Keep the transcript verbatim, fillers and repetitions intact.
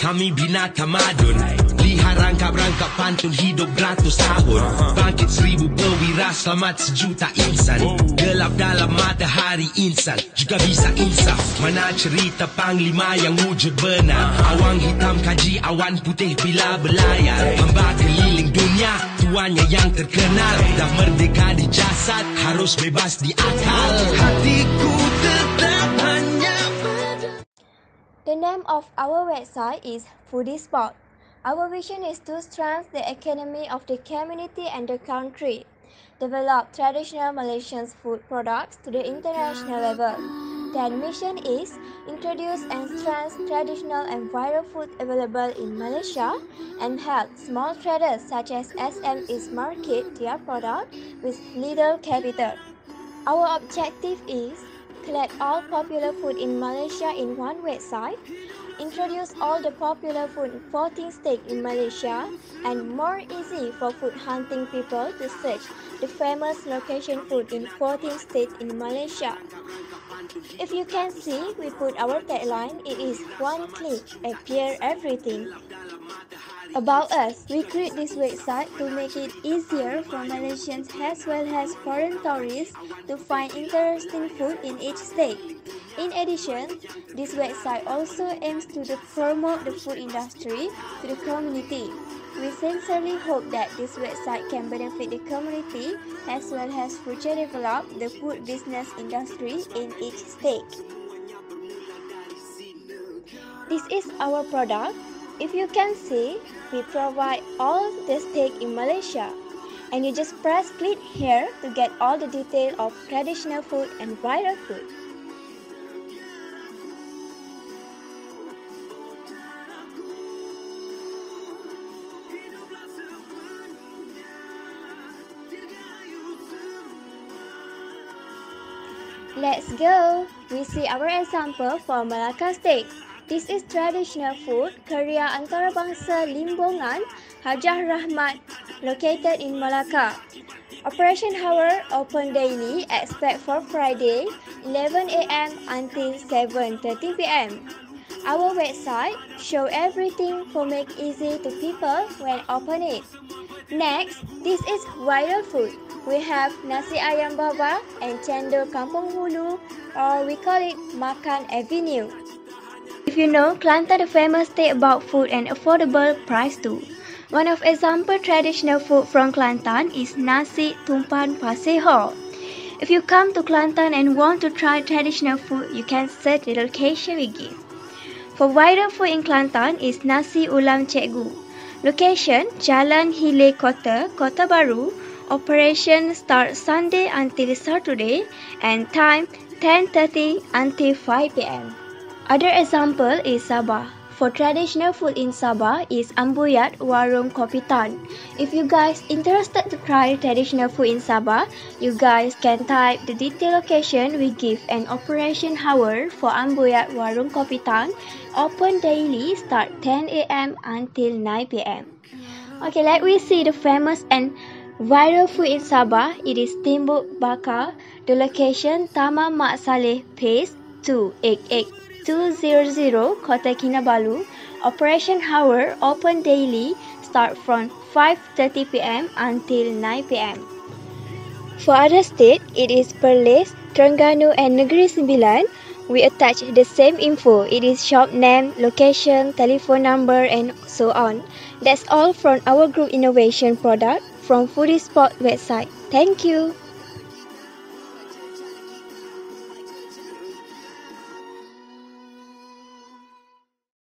kami binata madun. Liha rangkap-rangkap pantun hidup beratus tahun. Bangkit seribu perwira selamat sejuta insan. Gelap dalam matahari insan juga bisa insaf. Mana cerita panglima yang wujud benar. Awang hitam kaji awan putih bila berlayar. Hamba keliling dunia tuannya yang terkenal. Dah merdeka di jasad harus bebas di akal. Hatiku tetap hanya. The name of our website is Foodie Spot. Our vision is to strengthen the economy of the community and the country, develop traditional Malaysian food products to the international level. The mission is introduce and strengthen traditional and viral food available in Malaysia and help small traders such as S M Es market their product with little capital. Our objective is collect all popular food in Malaysia in one website, introduce all the popular food in fourteen states in Malaysia, and more easy for food hunting people to search the famous location food in fourteen states in Malaysia. If you can see, we put our tagline, it is one click, appear everything. About us, we create this website to make it easier for Malaysians as well as foreign tourists to find interesting food in each state. In addition, this website also aims to promote the food industry to the community. We sincerely hope that this website can benefit the community as well as future develop the food business industry in each state. This is our product. If you can see, we provide all the steak in Malaysia. And you just press click here to get all the detail of traditional food and viral food. Let's go! We see our example for Malacca steak. This is traditional food karya antarabangsa Limbongan, Hajah Rahmat, located in Malacca. Operation hour open daily, except for Friday, eleven A M until seven thirty P M Our website show everything for make easy to people when open it. Next, this is viral food. We have nasi ayam baba and cendol Kampung Hulu, or we call it Makan Avenue. If you know, Kelantan the famous state about food and affordable price too. One of example traditional food from Kelantan is nasi tumpan Pasir Hall. If you come to Kelantan and want to try traditional food, you can search the location we give. For viral food in Kelantan is nasi ulam cikgu. Location Jalan Hile Kota, Kota Baru. Operation start Sunday until Saturday and time ten thirty until five P M Other example is Sabah. For traditional food in Sabah is Ambuyat Warung Kopitan. If you guys interested to try traditional food in Sabah, you guys can type the detailed location we give an operation hour for Ambuyat Warung Kopitan. Open daily start ten A M until nine P M Okay, let we see the famous and viral food in Sabah. It is Timbuk Bakar. The location Taman Mak Saleh Pace two eight eight two hundred, Kota Kinabalu. Operation hour open daily, start from five thirty P M until nine P M For other state, it is Perlis, Terengganu and Negeri Sembilan. We attach the same info. It is shop name, location, telephone number and so on. That's all from our group innovation product from Foodie Spot website. Thank you.